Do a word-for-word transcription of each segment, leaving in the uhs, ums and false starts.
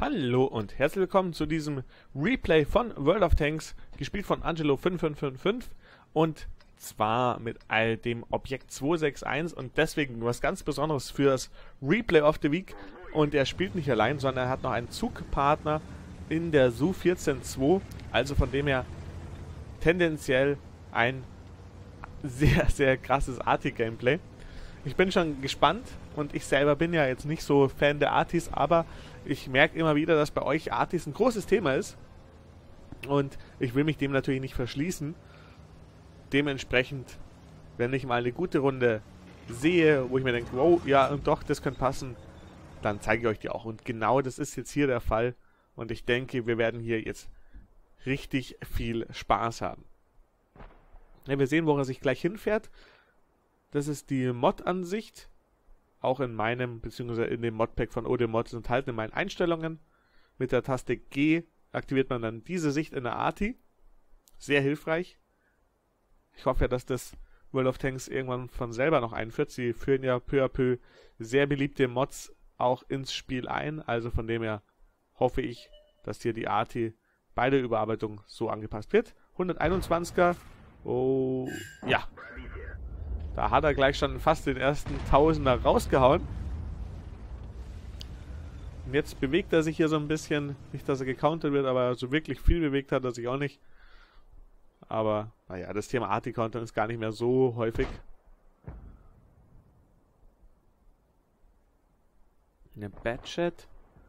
Hallo und herzlich willkommen zu diesem Replay von World of Tanks, gespielt von Angelo fünf fünf fünf fünf und zwar mit all dem Objekt zwei sechs eins und deswegen was ganz Besonderes für das Replay of the Week. Und er spielt nicht allein, sondern er hat noch einen Zugpartner in der S U vierzehn zwei, also von dem her tendenziell ein sehr, sehr krasses Arti-Gameplay. Ich bin schon gespannt und ich selber bin ja jetzt nicht so Fan der Artis, aber ich merke immer wieder, dass bei euch Artis ein großes Thema ist und ich will mich dem natürlich nicht verschließen. Dementsprechend, wenn ich mal eine gute Runde sehe, wo ich mir denke, wow, ja und doch, das könnte passen, dann zeige ich euch die auch. Und genau das ist jetzt hier der Fall und ich denke, wir werden hier jetzt richtig viel Spaß haben. Ja, wir sehen, wo er sich gleich hinfährt. Das ist die Mod-Ansicht. Auch in meinem, beziehungsweise in dem Modpack von Odemod enthalten in meinen Einstellungen. Mit der Taste G aktiviert man dann diese Sicht in der Arti. Sehr hilfreich. Ich hoffe ja, dass das World of Tanks irgendwann von selber noch einführt. Sie führen ja peu à peu sehr beliebte Mods auch ins Spiel ein. Also von dem her hoffe ich, dass hier die Arti bei der Überarbeitung so angepasst wird. hunderteinundzwanziger. Oh, ja. Da hat er gleich schon fast den ersten Tausender rausgehauen. Und jetzt bewegt er sich hier so ein bisschen. Nicht, dass er gecountert wird, aber so wirklich viel bewegt hat er sich auch nicht. Aber, naja, das Thema Arti-Countern ist gar nicht mehr so häufig. Eine Batchat.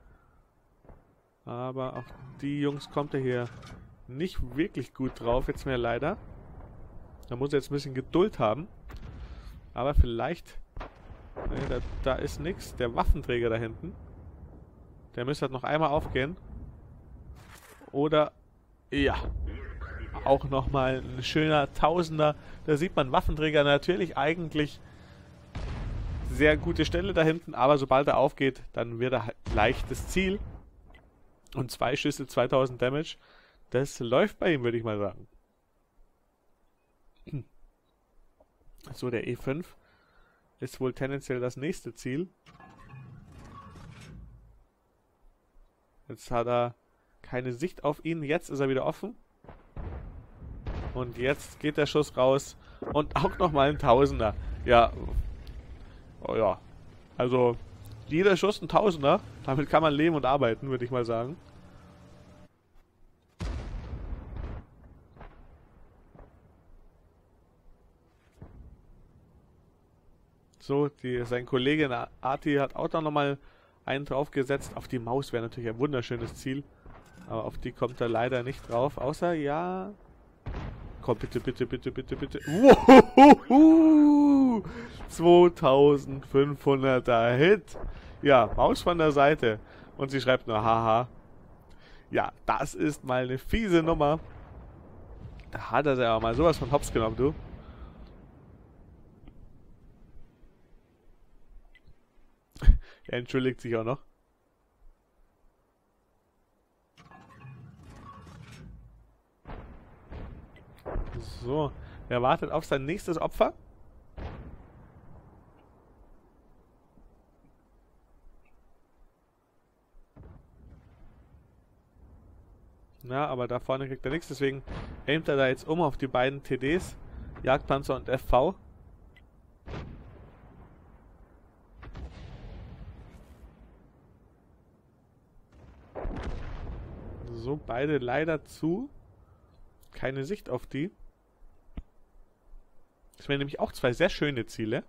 Aber auf die Jungs kommt er hier nicht wirklich gut drauf, jetzt mehr leider. Da muss er jetzt ein bisschen Geduld haben. Aber vielleicht... Nee, da, da ist nichts. Der Waffenträger da hinten. Der müsste halt noch einmal aufgehen. Oder... Ja. Auch nochmal ein schöner Tausender. Da sieht man Waffenträger natürlich eigentlich sehr gute Stelle da hinten. Aber sobald er aufgeht, dann wird er leicht das Ziel. Und zwei Schüsse, zweitausend Damage. Das läuft bei ihm, würde ich mal sagen. So, der E fünf ist wohl tendenziell das nächste Ziel. Jetzt hat er keine Sicht auf ihn. Jetzt ist er wieder offen. Und jetzt geht der Schuss raus. Und auch nochmal ein Tausender. Ja. Oh ja. Also, jeder Schuss ein Tausender. Damit kann man leben und arbeiten, würde ich mal sagen. So, die, sein Kollege Arti hat auch noch mal einen draufgesetzt. Auf die Maus wäre natürlich ein wunderschönes Ziel. Aber auf die kommt er leider nicht drauf. Außer, ja... Komm, bitte, bitte, bitte, bitte, bitte. Wow! zweitausendfünfhunderter Hit. Ja, Maus von der Seite. Und sie schreibt nur, haha. Ja, das ist mal eine fiese Nummer. Da hat er ja mal sowas von hops genommen, du. Er entschuldigt sich auch noch. So, er wartet auf sein nächstes Opfer. Ja, aber da vorne kriegt er nichts, deswegen aimt er da jetzt um auf die beiden T Ds, Jagdpanzer und F V. So, beide leider zu. Keine Sicht auf die. Das wären nämlich auch zwei sehr schöne Ziele.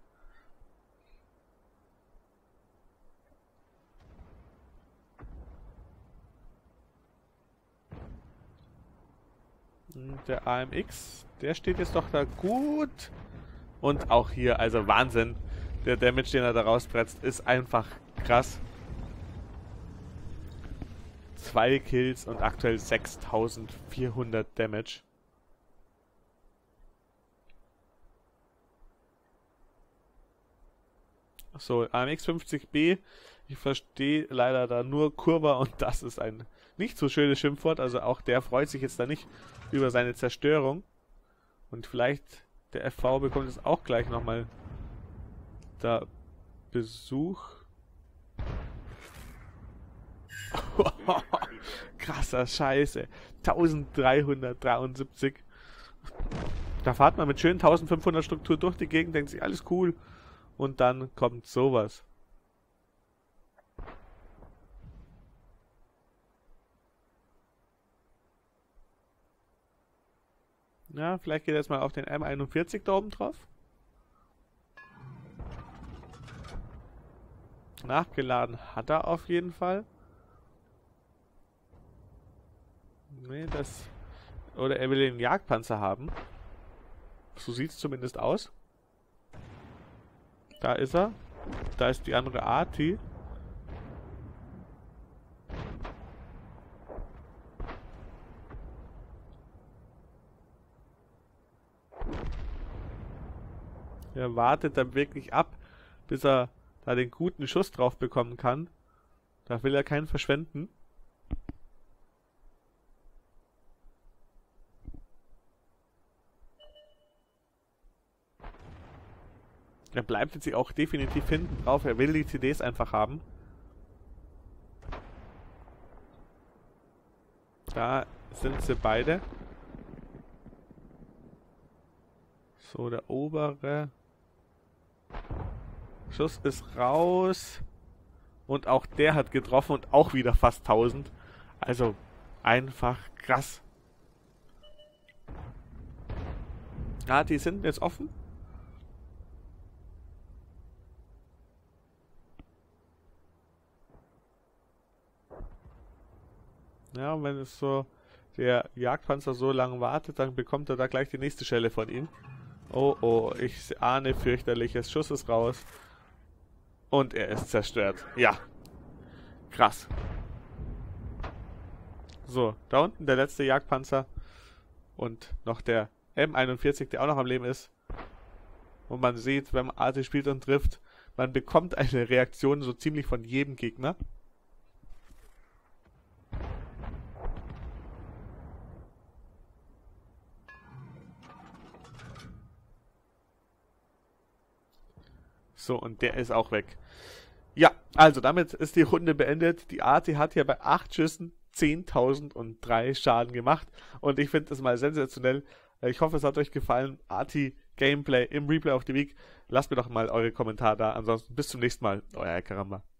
Und der A M X, der steht jetzt doch da gut. Und auch hier, also Wahnsinn. Der Damage, den er da rauspresst, ist einfach krass. Zwei Kills und aktuell sechstausendvierhundert Damage. So, A M X fünfzig B. Ich verstehe leider da nur Kurva und das ist ein nicht so schönes Schimpfwort. Also auch der freut sich jetzt da nicht über seine Zerstörung. Und vielleicht der F V bekommt jetzt auch gleich nochmal da Besuch. Krasser Scheiße. eintausenddreihundertdreiundsiebzig. Da fahrt man mit schön eintausendfünfhundert Struktur durch die Gegend, denkt sich, alles cool. Und dann kommt sowas. Ja, vielleicht geht er jetzt mal auf den M einundvierzig da oben drauf. Nachgeladen hat er auf jeden Fall. Nee, das... Oder er will den Jagdpanzer haben. So sieht es zumindest aus. Da ist er. Da ist die andere Arti. Er wartet dann wirklich ab, bis er da den guten Schuss drauf bekommen kann. Da will er keinen verschwenden. Er bleibt jetzt auch definitiv hinten drauf. Er will die C Ds einfach haben. Da sind sie beide. So, der obere Schuss ist raus. Und auch der hat getroffen und auch wieder fast tausend. Also einfach krass. Ja, die sind jetzt offen. Ja, und wenn es so der Jagdpanzer so lange wartet, dann bekommt er da gleich die nächste Schelle von ihm. Oh, oh, ich ahne fürchterliches. Schuss ist raus. Und er ist zerstört. Ja. Krass. So, da unten der letzte Jagdpanzer. Und noch der M einundvierzig, der auch noch am Leben ist. Und man sieht, wenn man Arti spielt und trifft, man bekommt eine Reaktion so ziemlich von jedem Gegner. So, und der ist auch weg. Ja, also damit ist die Runde beendet. Die Arti hat hier bei acht Schüssen zehntausenddrei Schaden gemacht. Und ich finde das mal sensationell. Ich hoffe, es hat euch gefallen. Arti Gameplay im Replay of the Week. Lasst mir doch mal eure Kommentare da. Ansonsten bis zum nächsten Mal. Euer Karamba.